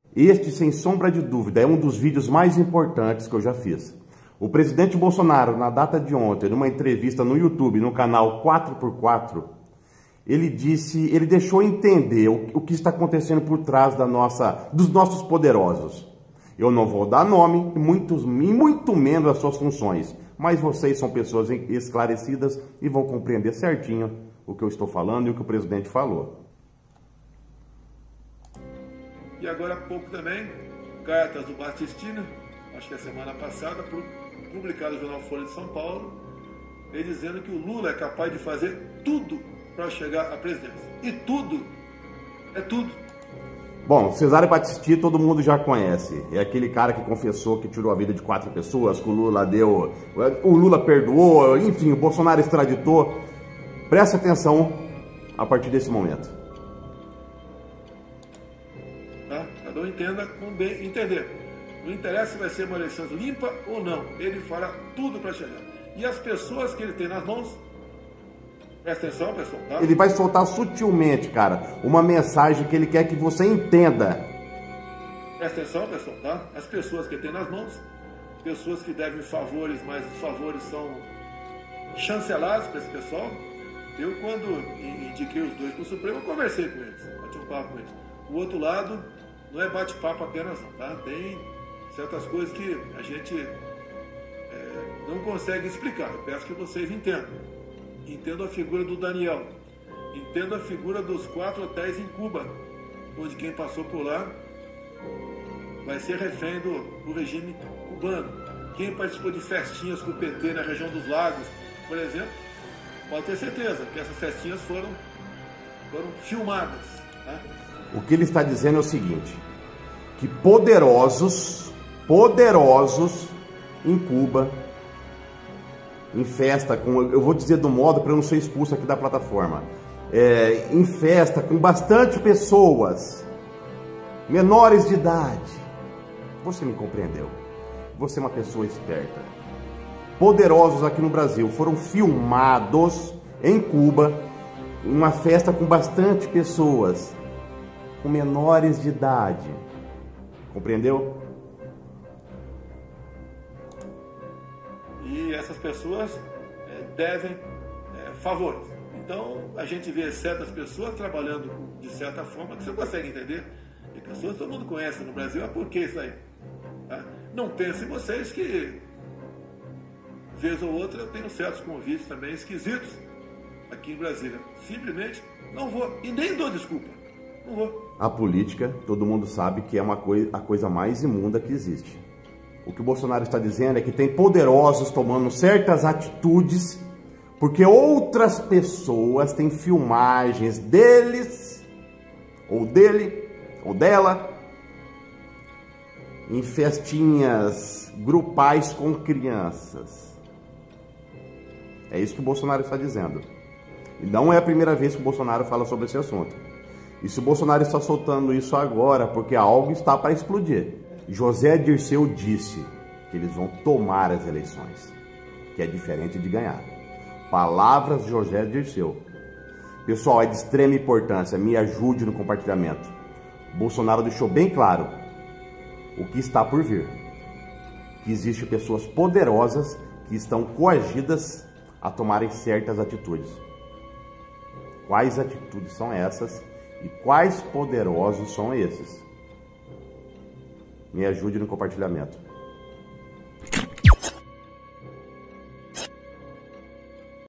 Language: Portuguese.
Este, sem sombra de dúvida, é um dos vídeos mais importantes que eu já fiz. O presidente Bolsonaro, na data de ontem, numa entrevista no YouTube, no canal 4x4, ele deixou entender o que está acontecendo por trás dos nossos poderosos. Eu não vou dar nome, e muito menos as suas funções, mas vocês são pessoas esclarecidas e vão compreender certinho o que eu estou falando e o que o presidente falou. E agora há pouco também, cartas do Batistino, acho que a semana passada, publicado no jornal Folha de São Paulo, ele dizendo que o Lula é capaz de fazer tudo para chegar à presidência. E tudo, é tudo. Bom, Cesare Battisti todo mundo já conhece. É aquele cara que confessou que tirou a vida de 4 pessoas, que o Lula perdoou, enfim, o Bolsonaro extraditou. Preste atenção a partir desse momento. Cada um entenda como bem entender. Não interessa se vai ser uma eleição limpa ou não. Ele fará tudo para chegar. E as pessoas que ele tem nas mãos, presta atenção, pessoal, tá? Ele vai soltar sutilmente, cara, uma mensagem que ele quer que você entenda. Presta atenção, pessoal, tá? As pessoas que ele tem nas mãos, pessoas que devem favores, mas os favores são chancelados para esse pessoal. Eu, quando indiquei os dois para o Supremo, eu conversei com eles, bati um papo com eles. O outro lado não é bate-papo apenas, não, tá? Tem certas coisas que a gente não consegue explicar. Eu peço que vocês entendam. Entendo a figura do Daniel. Entendo a figura dos 4 hotéis em Cuba, onde quem passou por lá vai ser refém do regime cubano. Quem participou de festinhas com o PT na região dos lagos, por exemplo, pode ter certeza que essas festinhas foram filmadas. Tá? O que ele está dizendo é o seguinte, que poderosos em Cuba, em festa, eu vou dizer do modo para eu não ser expulso aqui da plataforma, em festa com bastante pessoas, menores de idade. Você me compreendeu? Você é uma pessoa esperta. Poderosos aqui no Brasil foram filmados em Cuba, em uma festa com bastante pessoas, com menores de idade. Compreendeu? E essas pessoas devem favores. Então, a gente vê certas pessoas trabalhando de certa forma que você consegue entender. E pessoas que todo mundo conhece no Brasil, por que isso aí? Tá? Não pensem vocês que, vez ou outra, eu tenho certos convites também esquisitos aqui em Brasília. Simplesmente não vou, e nem dou desculpa. Não vou. A política, todo mundo sabe que é a coisa mais imunda que existe. O que o Bolsonaro está dizendo é que tem poderosos tomando certas atitudes porque outras pessoas têm filmagens deles, ou dele, ou dela, em festinhas grupais com crianças. É isso que o Bolsonaro está dizendo. E não é a primeira vez que o Bolsonaro fala sobre esse assunto. E se o Bolsonaro está soltando isso agora, porque algo está para explodir. José Dirceu disse que eles vão tomar as eleições, que é diferente de ganhar. Palavras de José Dirceu. Pessoal, é de extrema importância, me ajude no compartilhamento. Bolsonaro deixou bem claro o que está por vir. Que existem pessoas poderosas que estão coagidas a tomarem certas atitudes. Quais atitudes são essas e quais poderosos são esses? Me ajude no compartilhamento.